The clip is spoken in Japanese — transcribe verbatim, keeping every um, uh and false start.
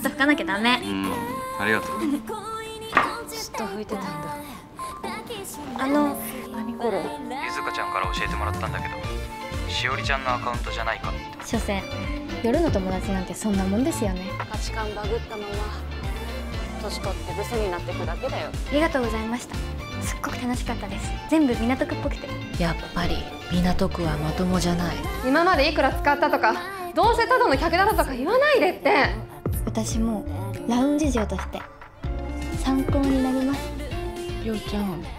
と拭かなきゃダメ。 うん、ありがとう。 ずっと拭いてたんだ。 あの何これ。 ゆずかちゃんから教えてもらったんだけど、しおりちゃんのアカウントじゃないかって。 所詮夜の友達なんてそんなもんですよね。 価値観バグったまま年取ってブスになっていくだけだよ。 ありがとうございました。すっごく楽しかったです。全部港区っぽくて。 やっぱり港区はまともじゃない。 今までいくら使ったとか、どうせただの客だとか言わないでって。 私もラウンジ嬢として参考になります。 りょうちゃん、